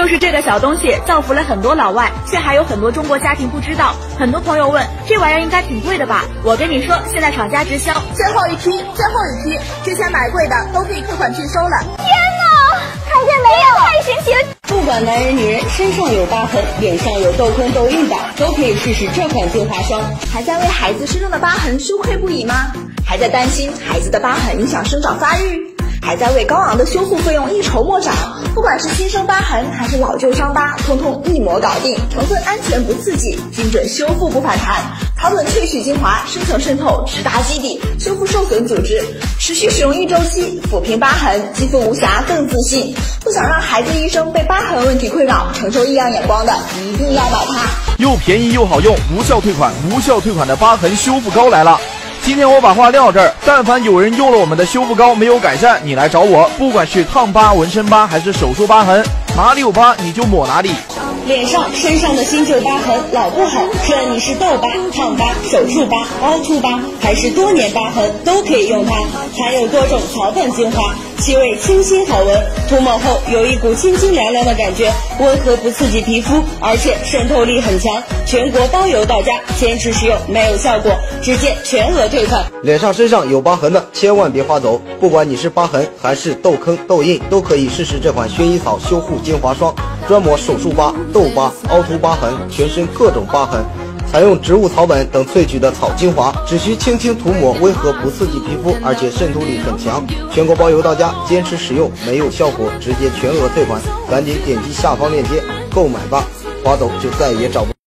就是这个小东西造福了很多老外，却还有很多中国家庭不知道。很多朋友问，这玩意儿应该挺贵的吧？我跟你说，现在厂家直销， 最后一批，之前买贵的都可以退款拒收了。 天哪，看见没有？太神奇了！ 不管男人女人，身上有疤痕，脸上有痘坑痘印的，都可以试试这款精华霜。 还在为孩子身上的疤痕羞愧不已吗？还在担心孩子的疤痕影响生长发育？还在为高昂的修复费用一筹莫展？不管是新生疤痕还是老旧伤疤，通通一抹搞定，成分安全不刺激，精准修复不反弹。草本萃取精华，深层渗透，直达基底，修复受损组织，持续使用1周期，抚平疤痕，肌肤无瑕更自信。不想让孩子一生被疤痕问题困扰，承受异样眼光的，一定要买它。 又便宜又好用，无效退款的疤痕修复膏来了。今天我把话撂这儿，但凡有人用了我们的修复膏没有改善，你来找我，不管是烫疤、纹身疤还是手术疤痕，哪里有疤你就抹哪里。 脸上、身上的新旧疤痕老不好，无论你是痘疤、烫疤、手术疤、凹凸疤，还是多年疤痕，都可以用它。含有多种草本精华，气味清新好闻，涂抹后有一股清清凉凉的感觉，温和不刺激皮肤，而且渗透力很强，全国包邮到家，坚持使用没有效果，直接全额退款。 脸上身上有疤痕的千万别划走，不管你是疤痕还是痘坑痘印，都可以试试这款薰衣草修护精华霜，专抹手术疤、痘疤、凹凸疤痕，全身各种疤痕。采用植物草本等萃取的草精华，只需轻轻涂抹，温和不刺激皮肤，而且渗透力很强，全国包邮到家，坚持使用没有效果，直接全额退款。赶紧点击下方链接购买吧，划走就再也找不